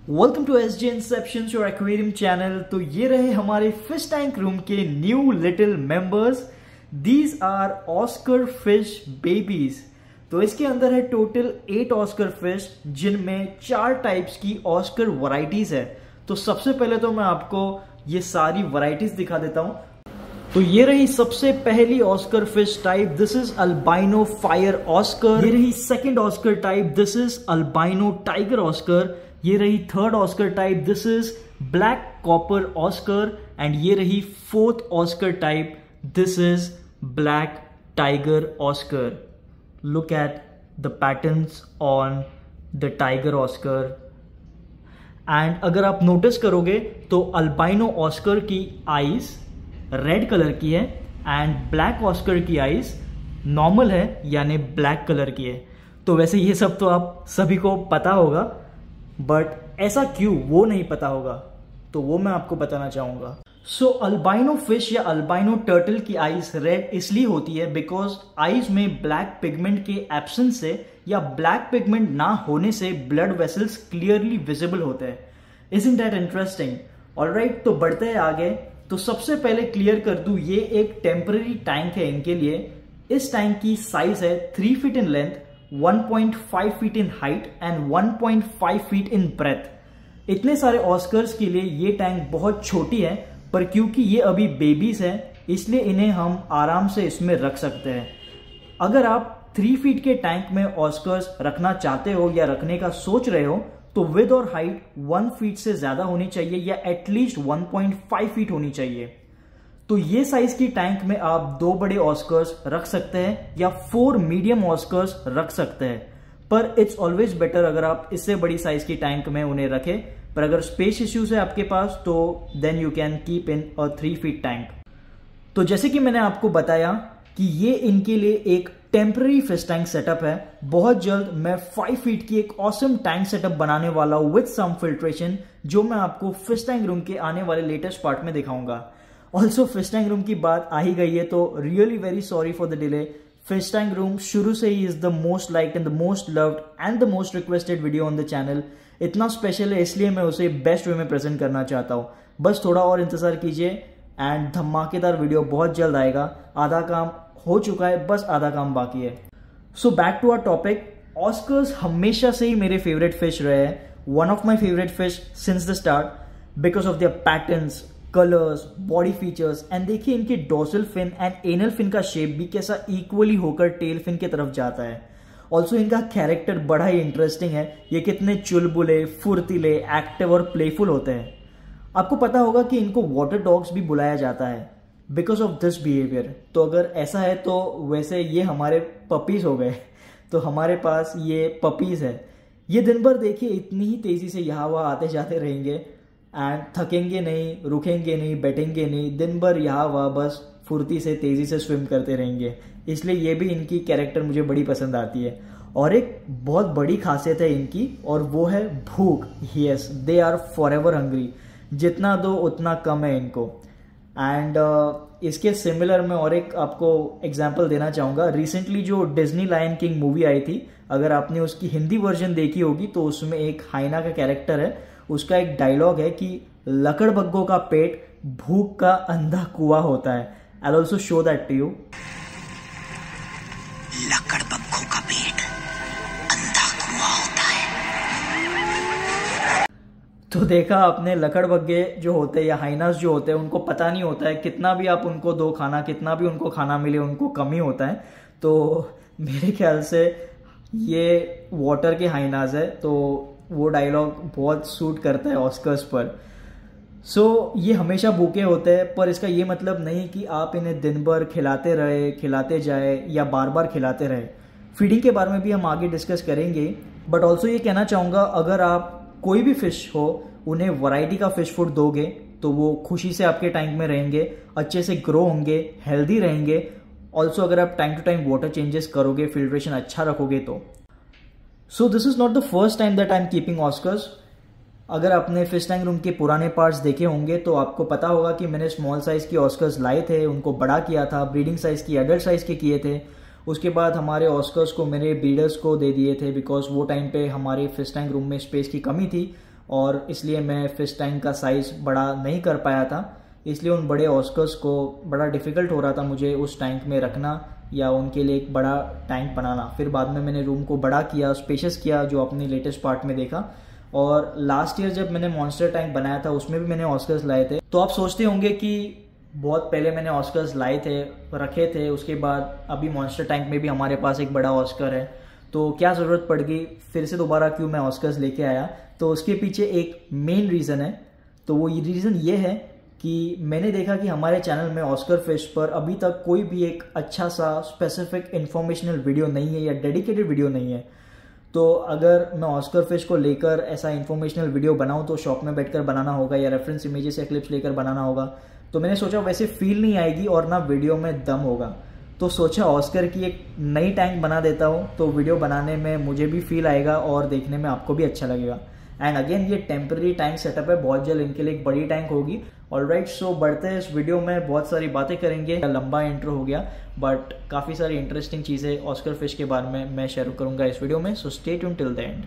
Welcome to SJ Inceptions your aquarium channel. तो ये रहे हमारे फिश टैंक रूम के new little members. These are oscar fish babies. तो इसके अंदर है टोटल 8 ऑस्कर फिश, जिनमें 4 टाइप्स की ऑस्कर वैरायटीज है। तो सबसे पहले तो मैं आपको ये सारी वैरायटीज दिखा देता हूं। तो ये रही सबसे पहली oscar fish type, this is albino fire oscar. ये रही second oscar type, this is albino tiger oscar. ये रही third oscar type, this is black copper oscar. And ये रही fourth oscar type, this is black tiger oscar. Look at the patterns on the tiger oscar. And अगर आप notice करोगे तो albino oscar की eyes red colour की है and black oscar की आईज नॉर्मल है, यानी ब्लैक कलर की है। तो वैसे ये सब तो आप सभी को पता होगा, बट ऐसा क्यों वो नहीं पता होगा, तो वो मैं आपको बताना चाहूंगा। सो अल्बाइनो फिश या अल्बाइनो टर्टल की आईज रेड इसलिए होती है बिकॉज आईज में ब्लैक पिगमेंट के एब्सेंस से या ब्लैक पिगमेंट ना होने से ब्लड वेसल्स क्लियरली विजिबल होते हैं। Isn't that interesting? ऑलराइट, तो बढ़ते हैं आगे। तो सबसे पहले क्लियर कर दूं, ये एक टेम्पररी टैंक है इनके लिए। इस टैंक की साइज है 3 feet in length, 1.5 feet in height and 1.5 feet in breadth. इतने सारे ऑस्कर्स के लिए ये टैंक बहुत छोटी है, पर क्योंकि ये अभी बेबीज हैं इसलिए इन्हें हम आराम से इसमें रख सकते हैं। अगर आप 3 फीट के टैंक में ऑस्कर्स रखना चाहते हो या रखने का सोच रहे हो तो विड्थ और हाइट 1 फीट से ज्यादा होनी चाहिए या एटलीस्ट 1.5 फीट होनी चाहिए। तो ये साइज की टैंक में आप 2 बड़े ऑस्कर्स रख सकते हैं या 4 मीडियम ऑस्कर्स रख सकते हैं, पर इट्स ऑलवेज बेटर अगर आप इससे बड़ी साइज की टैंक में उन्हें रखें। पर अगर स्पेस इश्यूज है आपके पास तो then you can keep in a 3 feet tank. तो जैसे कि मैंने आपको बताया कि ये इनके लिए एक टेम्पररी फिश टैंक सेटअप है। बहुत जल्द मैं 5 फीट की एक ऑसम टैंक सेटअप बनाने वाला हूं विद सम फिल्ट्रेशन, जो मैं आपको फिश टैंक रूम के आने वाले लेटेस्ट पार्ट में दिखाऊंगा। ऑल्सो फिश टैंक रूम की बात आ ही गई है तो really very sorry for the delay. Fish tank room शुरू से ही is the most liked and the most loved and the most requested video on the channel. इतना स्पेशल है इसलिए मैं उसे बेस्ट वे में प्रेजेंट करना चाहता हूं। बस थोड़ा और इंतजार कीजिए एंड धमाकेदार वीडियो बहुत जल्द आएगा। आधा काम हो चुका है, बस आधा काम बाकी है। So back to our topic. Oscars हमेशा से ही मेरे फेवरेट फिश रहे हैं, one of my favourite fish since the start because of their patterns, colours, body features. And देखिए इनके dorsal fin and anal fin का शेप भी कैसा इक्वली होकर टेल फिन की तरफ जाता है। ऑल्सो इनका कैरेक्टर बड़ा ही इंटरेस्टिंग है। ये कितने चुलबुले, फुर्तीले, एक्टिव और प्लेफुल होते हैं। आपको पता होगा कि इनको वाटर डॉग्स भी बुलाया जाता है बिकॉज ऑफ दिस बिहेवियर। तो अगर ऐसा है तो वैसे ये हमारे पपीज हो गए। तो हमारे पास ये पपीज है। ये दिन भर देखिए इतनी ही तेजी से यहाँ वहाँ आते जाते रहेंगे एंड थकेंगे नहीं, रुकेंगे नहीं, बैठेंगे नहीं, दिन भर यहाँ वहाँ बस फुर्ती से तेजी से स्विम करते रहेंगे। इसलिए ये भी इनकी कैरेक्टर मुझे बड़ी पसंद आती है। और एक बहुत बड़ी खासियत है इनकी, और वो है भूख। Yes, they are forever hungry. जितना दो उतना कम है इनको। एंड इसके सिमिलर में और एक आपको एग्जाम्पल देना चाहूंगा। रिसेंटली जो डिज्नी लायन किंग मूवी आई थी, अगर आपने उसकी हिंदी वर्जन देखी होगी तो उसमें एक हाइना का कैरेक्टर है। उसका एक डायलॉग है कि लकड़बग्गों का पेट भूख का अंधा कुआं होता है। I also show that to you. लकड़बग्गों का पेट अंधा कुआं होता है। तो देखा आपने, लकड़बग्गे जो होते हैं या हाइनास जो होते हैं उनको पता नहीं होता है, कितना भी आप उनको दो खाना, कितना भी उनको खाना मिले उनको कमी होता है। तो मेरे ख्याल से ये वाटर के हाइनास है, तो वो डायलॉग बहुत सूट करता है ऑस्कर्स पर। सो ये हमेशा भूखे होते हैं, पर इसका ये मतलब नहीं कि आप इन्हें दिन भर खिलाते रहे, खिलाते जाए या बार बार खिलाते रहे। फीडिंग के बारे में भी हम आगे डिस्कस करेंगे, बट ऑल्सो ये कहना चाहूँगा अगर आप कोई भी फिश हो उन्हें वैरायटी का फिश फूड दोगे तो वो खुशी से आपके टैंक में रहेंगे, अच्छे से ग्रो होंगे, हेल्दी रहेंगे। ऑल्सो अगर आप time to time water changes करोगे, फिल्ट्रेशन अच्छा रखोगे तो। So this is not the first time that I am keeping oscars. अगर आपने फिश टैंक रूम के पुराने पार्ट्स देखे होंगे तो आपको पता होगा कि मैंने स्मॉल साइज की ऑस्कर्स लाए थे, उनको बड़ा किया था, ब्रीडिंग साइज की, एडल्ट साइज के किए थे। उसके बाद हमारे ऑस्कर्स को मेरे ब्रीडर्स को दे दिए थे बिकॉज वो टाइम पे हमारे फिश टैंक रूम में स्पेस की कमी थी और इसलिए मैं फिश टैंक का साइज़ बड़ा नहीं कर पाया था, इसलिए उन बड़े ऑस्कर्स को बड़ा डिफ़िकल्ट हो रहा था मुझे उस टैंक में रखना या उनके लिए एक बड़ा टैंक बनाना। फिर बाद में मैंने रूम को बड़ा किया, स्पेशियस किया, जो अपनी लेटेस्ट पार्ट में देखा। और लास्ट ईयर जब मैंने मॉन्स्टर टैंक बनाया था उसमें भी मैंने ऑस्कर्स लाए थे। तो आप सोचते होंगे कि बहुत पहले मैंने ऑस्कर्स लाए थे, रखे थे, उसके बाद अभी मॉन्स्टर टैंक में भी हमारे पास एक बड़ा ऑस्कर है, तो क्या ज़रूरत पड़ गई फिर से दोबारा क्यों मैं ऑस्कर्स लेके आया। तो उसके पीछे एक मेन रीज़न है। तो वो रीज़न ये है कि मैंने देखा कि हमारे चैनल में ऑस्कर फिश पर अभी तक कोई भी एक अच्छा सा स्पेसिफिक इन्फॉर्मेशनल वीडियो नहीं है या डेडिकेटेड वीडियो नहीं है। तो अगर मैं ऑस्कर फिश को लेकर ऐसा इन्फॉर्मेशनल वीडियो बनाऊं तो शॉप में बैठकर बनाना होगा या रेफरेंस इमेजेस या क्लिप्स लेकर बनाना होगा। तो मैंने सोचा वैसे फील नहीं आएगी और ना वीडियो में दम होगा, तो सोचा ऑस्कर की एक नई टैंक बना देता हूँ, तो वीडियो बनाने में मुझे भी फील आएगा और देखने में आपको भी अच्छा लगेगा। एंड अगेन ये टेम्पररी टैंक सेटअप है, बहुत जल्द इनके लिए एक बड़ी टैंक होगी। ऑलराइट, सो बढ़ते हैं इस वीडियो में, बहुत सारी बातें करेंगे। लंबा इंट्रो हो गया बट काफ़ी सारी इंटरेस्टिंग चीज़ें ऑस्कर फिश के बारे में मैं शेयर करूंगा इस वीडियो में, so stay tuned till the end.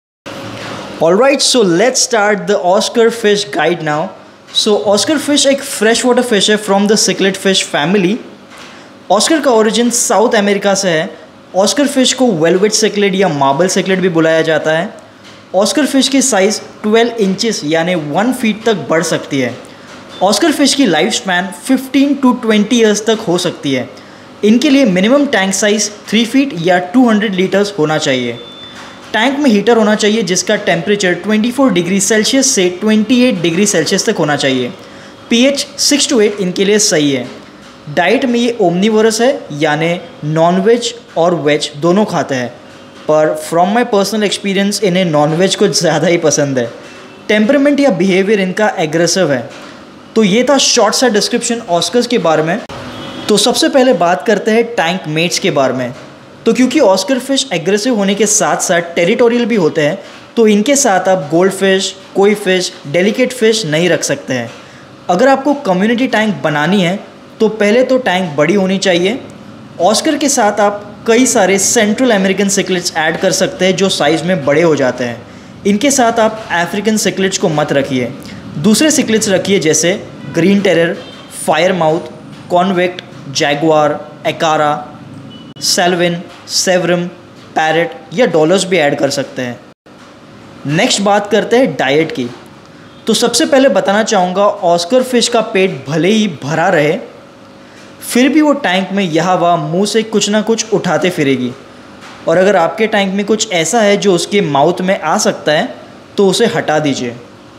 Alright, so let's start the oscar fish guide now. So oscar fish एक फ्रेश वाटर फिश है from the cichlid fish family. Oscar का ओरिजिन साउथ अमेरिका से है। Oscar fish को velvet cichlid या marble cichlid भी बुलाया जाता है। ऑस्कर फिश की साइज़ 12 इंचेस यानी 1 फीट तक बढ़ सकती है। ऑस्कर फिश की लाइफ स्पैन 15 to 20 ईयर्स तक हो सकती है। इनके लिए मिनिमम टैंक साइज़ 3 फीट या 200 लीटर्स होना चाहिए। टैंक में हीटर होना चाहिए जिसका टेम्परेचर 24 डिग्री सेल्सियस से 28 डिग्री सेल्सियस तक होना चाहिए। pH 6 to 8 इनके लिए सही है। डाइट में ये ओमनीवोरस है यानी नॉनवेज और वेज दोनों खाते हैं, पर फ्रॉम माई पर्सनल एक्सपीरियंस इन्हें नॉनवेज कुछ ज़्यादा ही पसंद है। टेम्परामेंट या बिहेवियर इनका एग्रेसिव है। तो ये था शॉर्ट सा डिस्क्रिप्शन ऑस्कर्स के बारे में। तो सबसे पहले बात करते हैं टैंक मेट्स के बारे में। तो क्योंकि ऑस्कर फिश एग्रेसिव होने के साथ साथ टेरिटोरियल भी होते हैं, तो इनके साथ आप goldfish, koi fish, delicate fish नहीं रख सकते हैं। अगर आपको कम्युनिटी टैंक बनानी है तो पहले तो टैंक बड़ी होनी चाहिए। ऑस्कर के साथ आप कई सारे सेंट्रल अमेरिकन सिकलेट्स ऐड कर सकते हैं जो साइज़ में बड़े हो जाते हैं। इनके साथ आप अफ्रीकन सिकलेट्स को मत रखिए, दूसरे सिकलेट्स रखिए जैसे green terror, firemouth, convict, jaguar, acara, salvini, severum, parrot या डॉलर्स भी ऐड कर सकते हैं। नेक्स्ट बात करते हैं डाइट की। तो सबसे पहले बताना चाहूँगा ऑस्कर फिश का पेट भले ही भरा रहे फिर भी वो टैंक में यहाँ वहाँ मुंह से कुछ ना कुछ उठाते फिरेगी, और अगर आपके टैंक में कुछ ऐसा है जो उसके माउथ में आ सकता है तो उसे हटा दीजिए।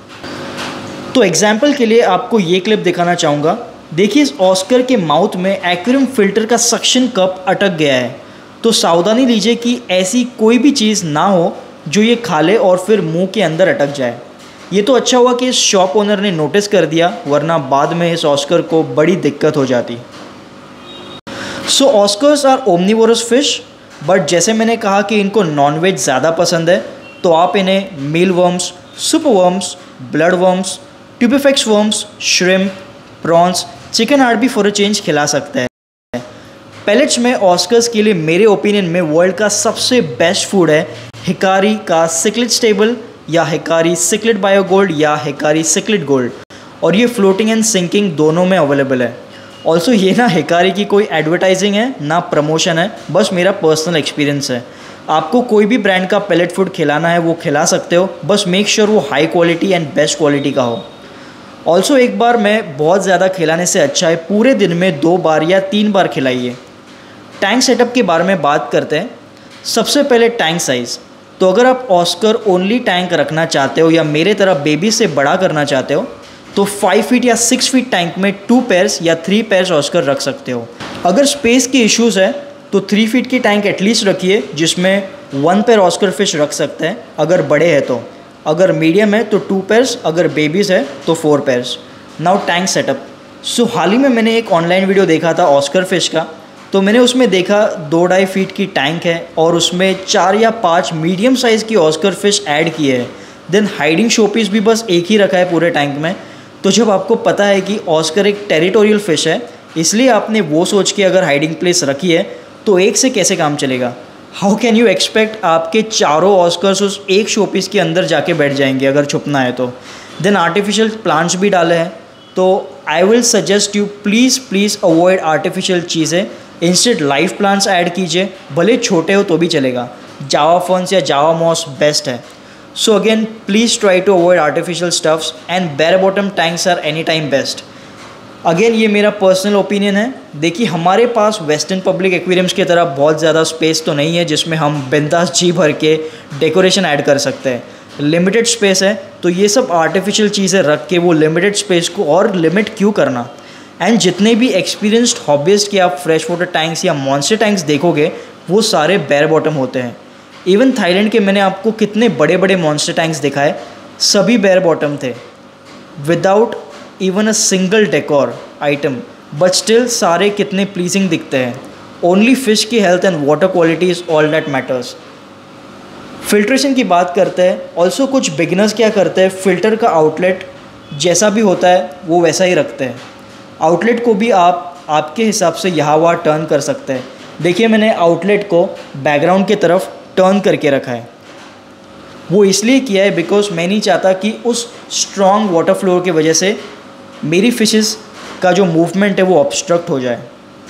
तो एग्जाम्पल के लिए आपको ये क्लिप दिखाना चाहूँगा। देखिए इस ऑस्कर के माउथ में एक्वेरियम फिल्टर का सक्शन कप अटक गया है, तो सावधानी लीजिए कि ऐसी कोई भी चीज़ ना हो जो ये खा ले और फिर मुंह के अंदर अटक जाए। ये तो अच्छा हुआ कि इस शॉप ओनर ने नोटिस कर दिया, वरना बाद में इस ऑस्कर को बड़ी दिक्कत हो जाती। So oscars are omnivorous fish, but जैसे मैंने कहा कि इनको नॉनवेज ज़्यादा पसंद है, तो आप इन्हें mealworms, superworms, bloodworms, tubifex worms, shrimp, prawns, chicken heart भी फॉर अ चेंज खिला सकते हैं। पैलेट्स में ऑस्कर्स के लिए मेरे ओपिनियन में वर्ल्ड का सबसे बेस्ट फूड है हिकारी का सिकलेट स्टेबल या हिकारी सिकलेट बायो गोल्ड या हिकारी सिकलेट गोल्ड, और ये फ्लोटिंग एंड सिंकिंग दोनों में अवेलेबल है। ऑल्सो ये ना हिकारी की कोई एडवर्टाइजिंग है ना प्रमोशन है, बस मेरा पर्सनल एक्सपीरियंस है। आपको कोई भी ब्रांड का पैलेट फूड खिलाना है वो खिला सकते हो, बस मेक श्योर वो high quality and best quality का हो। ऑल्सो एक बार में बहुत ज़्यादा खिलाने से अच्छा है पूरे दिन में 2 बार या 3 बार खिलाइए। टैंक सेटअप के बारे में बात करते हैं। सबसे पहले टैंक साइज़। तो अगर आप ऑस्कर ओनली टैंक रखना चाहते हो या मेरे तरह बेबी से बड़ा करना चाहते हो तो 5 फीट या 6 फीट टैंक में 2 पेयर्स या 3 पेयर्स ऑस्कर रख सकते हो। अगर स्पेस के इश्यूज़ है तो 3 फीट की टैंक एटलीस्ट रखिए जिसमें 1 पेयर ऑस्कर फिश रख सकते हैं अगर बड़े हैं तो। अगर मीडियम है तो 2 पेयर्स, अगर बेबीज़ है तो 4 pairs. Now tank setup. So हाल ही में मैंने एक ऑनलाइन वीडियो देखा था ऑस्कर फिश का, तो मैंने उसमें देखा 2-2.5 फीट की टैंक है और उसमें 4 या 5 मीडियम साइज़ की ऑस्कर फिश ऐड किए हैं। देन हाइडिंग शोपीस भी बस एक ही रखा है पूरे टैंक में। तो जब आपको पता है कि ऑस्कर एक टेरिटोरियल फिश है, इसलिए आपने वो सोच के अगर हाइडिंग प्लेस रखी है तो एक से कैसे काम चलेगा। हाउ कैन यू एक्सपेक्ट आपके चारों ऑस्कर्स उस एक शोपीस के अंदर जाके बैठ जाएंगे अगर छुपना है तो। देन आर्टिफिशियल प्लांट्स भी डाले हैं, तो I will suggest you please avoid artificial चीज़ें, इंस्टेड लाइव प्लांट्स ऐड कीजिए, भले छोटे हो तो भी चलेगा। जावा फर्न्स या जावा मॉस बेस्ट है। So again please try to avoid artificial stuffs and bare bottom tanks are any time best. Again ये मेरा पर्सनल ओपिनियन है। देखिए हमारे पास वेस्टर्न पब्लिक एक्वेरियम्स की तरह बहुत ज़्यादा स्पेस तो नहीं है जिसमें हम बिंदास जी भर के डेकोरेशन ऐड कर सकते हैं, लिमिटेड स्पेस है। तो ये सब आर्टिफिशियल चीज़ें रख के वो लिमिटेड स्पेस को और लिमिट क्यों करना। एंड जितने भी एक्सपीरियंस्ड हॉबिस्ट के आप फ्रेश वाटर टैंक्स या मॉन्स्टर टैंक्स देखोगे वो सारे बेयर बॉटम होते हैं। इवन थाईलैंड के मैंने आपको कितने बड़े बड़े मॉन्स्टर टैंक्स दिखाए, सभी बेयर बॉटम थे without even a single decor item, but still सारे कितने प्लीजिंग दिखते हैं। ओनली फिश की health and water quality is all that matters. Filtration की बात करते हैं। ऑल्सो कुछ बिगिनर्स क्या करते हैं, फ़िल्टर का आउटलेट जैसा भी होता है वो वैसा ही रखते हैं। आउटलेट को भी आप आपके हिसाब से यहाँ वहाँ टर्न कर सकते हैं। देखिए मैंने आउटलेट को बैकग्राउंड की तरफ टर्न करके रखा है। वो इसलिए किया है बिकॉज मैं नहीं चाहता कि उस स्ट्रॉन्ग वाटर फ्लो की वजह से मेरी फिशेस का जो मूवमेंट है वो ऑब्स्ट्रक्ट हो जाए।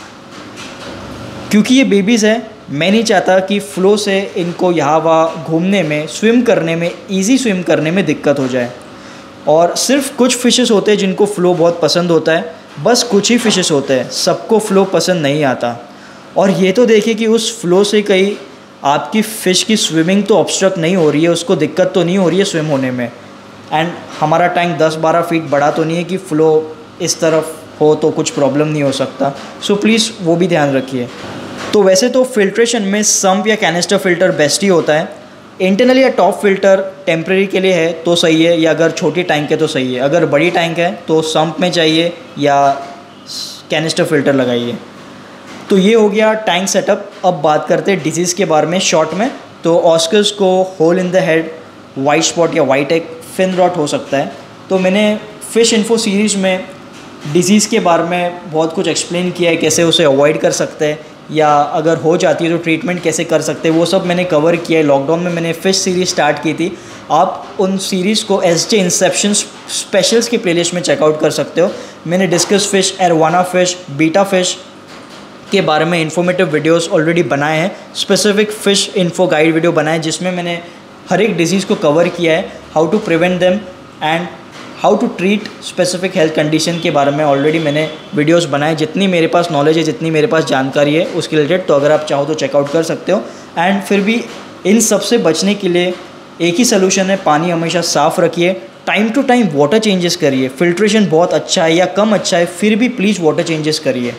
क्योंकि ये बेबीज़ है, मैं नहीं चाहता कि फ़्लो से इनको यहाँ वहाँ घूमने में, स्विम करने में, इजी स्विम करने में दिक्कत हो जाए। और सिर्फ कुछ फ़िशेस होते हैं जिनको फ़्लो बहुत पसंद होता है, बस कुछ ही फ़िशेस होते हैं, सबको फ़्लो पसंद नहीं आता। और ये तो देखिए कि उस फ़्लो से कहीं आपकी फ़िश की स्विमिंग तो ऑब्स्ट्रक्ट नहीं हो रही है, उसको दिक्कत तो नहीं हो रही है स्विम होने में। एंड हमारा टैंक 10-12 फीट बड़ा तो नहीं है कि फ़्लो इस तरफ हो तो कुछ प्रॉब्लम नहीं हो सकता। सो प्लीज़ वो भी ध्यान रखिए। तो वैसे तो फिल्ट्रेशन में सम्प या कैनिस्टर फ़िल्टर बेस्ट ही होता है। इंटरनल या टॉप फिल्टर टेम्प्रेरी के लिए है तो सही है, या अगर छोटी टैंक है तो सही है। अगर बड़ी टैंक है तो सम्प में चाहिए या कैनिस्टर फ़िल्टर लगाइए। तो ये हो गया टैंक सेटअप। अब बात करते हैं डिजीज़ के बारे में शॉर्ट में। तो ऑस्कर्स को hole in the head, white spot या वाइट एग, फिन रॉट हो सकता है। तो मैंने फ़िश इन्फो सीरीज़ में डिजीज़ के बारे में बहुत कुछ एक्सप्लेन किया है, कैसे उसे अवॉइड कर सकते हैं या अगर हो जाती है तो ट्रीटमेंट कैसे कर सकते हैं, वो सब मैंने कवर किया है। लॉकडाउन में मैंने फ़िश सीरीज़ स्टार्ट की थी। आप उन सीरीज़ को एसजे इंसेप्शन स्पेशल्स की प्लेलिस्ट में चेकआउट कर सकते हो। मैंने discus fish, arowana fish, betta fish के बारे में इन्फॉर्मेटिव वीडियोस ऑलरेडी बनाए हैं। Specific fish info guide video बनाए जिसमें मैंने हर एक डिजीज़ को कवर किया है, how to prevent them and how to treat specific health condition के बारे में ऑलरेडी मैंने वीडियोस बनाए। जितनी मेरे पास नॉलेज है, जितनी मेरे पास जानकारी है उसके रिलेटेड, तो अगर आप चाहो तो चेकआउट कर सकते हो। एंड फिर भी इन सब से बचने के लिए एक ही सोल्यूशन है, पानी हमेशा साफ़ रखिए, time to time water changes करिए। फिल्ट्रेशन बहुत अच्छा है या कम अच्छा है, फिर भी प्लीज़ वाटर चेंजेस करिए।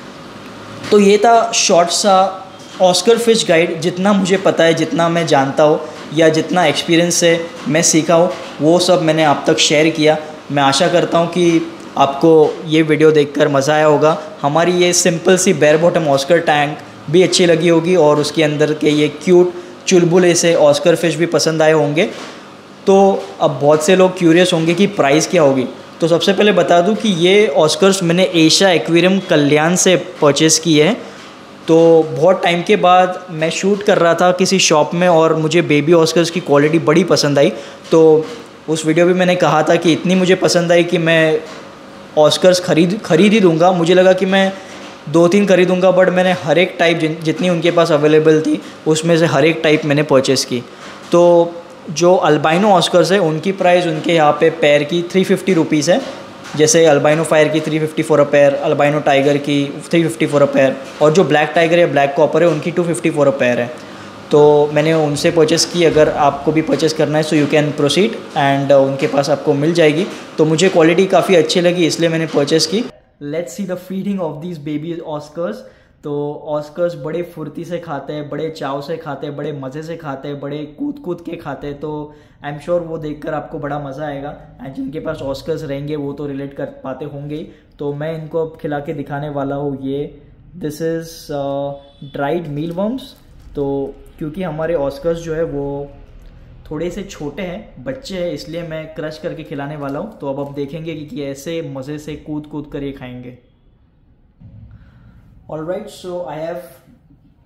तो ये था शॉर्ट सा ऑस्कर फिश गाइड। जितना मुझे पता है, जितना मैं जानता हूँ या जितना एक्सपीरियंस से मैं सीखा हूँ, वो सब मैंने आप तक शेयर किया। मैं आशा करता हूँ कि आपको ये वीडियो देखकर मज़ा आया होगा। हमारी ये सिंपल सी बेयर बॉटम ऑस्कर टैंक भी अच्छी लगी होगी और उसके अंदर के ये क्यूट चुलबुले से ऑस्कर फिश भी पसंद आए होंगे। तो अब बहुत से लोग क्यूरियस होंगे कि प्राइस क्या होगी। तो सबसे पहले बता दूं कि ये ऑस्कर्स मैंने एशिया एक्वेरियम कल्याण से परचेज़ की है। तो बहुत टाइम के बाद मैं शूट कर रहा था किसी शॉप में और मुझे बेबी ऑस्कर्स की क्वालिटी बड़ी पसंद आई। तो उस वीडियो में मैंने कहा था कि इतनी मुझे पसंद आई कि मैं ऑस्कर्स खरीद ही दूँगा। मुझे लगा कि मैं 2-3 खरीदूँगा, बट मैंने हर एक टाइप जितनी उनके पास अवेलेबल थी उसमें से हर एक टाइप मैंने परचेज़ की। तो जो अल्बाइनो ऑस्कर्स है उनकी प्राइस उनके यहाँ पे पेयर की 350 रुपीज़ है। जैसे अल्बाइनो फायर की 350 for a pair, albino tiger की 350 फॉर अ पेयर, और जो ब्लैक टाइगर या ब्लैक कॉपर है उनकी 250 फॉर अ पेयर है। तो मैंने उनसे परचेज़ की। अगर आपको भी परचेज़ करना है so you can proceed and उनके पास आपको मिल जाएगी। तो मुझे क्वालिटी काफ़ी अच्छी लगी इसलिए मैंने परचेज़ की। Let's see the feeding of these baby oscars. तो ऑस्कर्स बड़े फुर्ती से खाते हैं, बड़े चाव से खाते हैं, बड़े मज़े से खाते हैं, बड़े कूद के खाते हैं। तो आई एम श्योर वो देखकर आपको बड़ा मज़ा आएगा। एंड जिनके पास ऑस्कर्स रहेंगे वो तो रिलेट कर पाते होंगे। तो मैं इनको अब खिला के दिखाने वाला हूँ। ये this is dried mealworms. तो क्योंकि हमारे ऑस्कर्स जो है वो थोड़े से छोटे हैं, बच्चे हैं, इसलिए मैं क्रश करके खिलाने वाला हूँ। तो अब देखेंगे कि ऐसे मज़े से कूद कर ये खाएंगे। Alright, so I have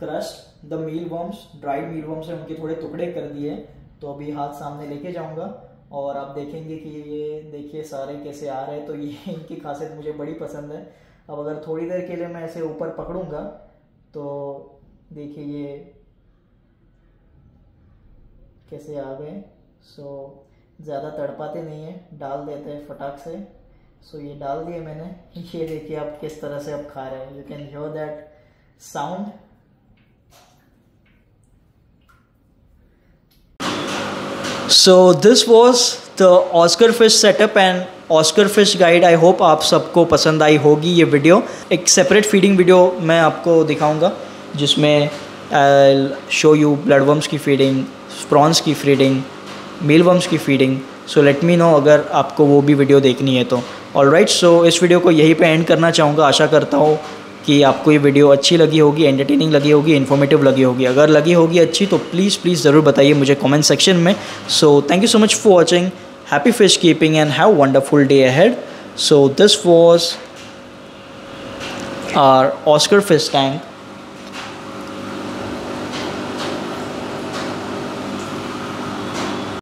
crushed the mealworms, dried mealworms है, उनके थोड़े टुकड़े कर दिए। तो अभी हाथ सामने लेके जाऊंगा और आप देखेंगे कि ये देखिए सारे कैसे आ रहे हैं। तो ये इनकी खासियत मुझे बड़ी पसंद है। अब अगर थोड़ी देर के लिए मैं ऐसे ऊपर पकड़ूंगा तो देखिए ये कैसे आ गए। सो ज़्यादा तड़पाते नहीं है, डाल देते हैं फटाक से। सो ये डाल दिए मैंने। ये देखिए आप किस तरह से अब खा रहे हैं, you can hear that sound. So this was the Oscar fish setup and Oscar fish guide. I hope आप सबको पसंद आई होगी ये वीडियो। एक सेपरेट फीडिंग वीडियो मैं आपको दिखाऊंगा जिसमें I'll show you bloodworms की फीडिंग, प्रॉन्स की फीडिंग, मीलवर्म्स की फीडिंग। सो लेट मी नो अगर आपको वो भी वीडियो देखनी है तो। ऑलराइट, सो इस वीडियो को यहीं पे एंड करना चाहूँगा। आशा करता हूँ कि आपको ये वीडियो अच्छी लगी होगी, एंटरटेनिंग लगी होगी, इन्फॉर्मेटिव लगी होगी। अगर लगी होगी अच्छी तो प्लीज़ ज़रूर बताइए मुझे कमेंट सेक्शन में। So thank you so much for watching, happy fish keeping and have wonderful day ahead. So this was our oscar fish tank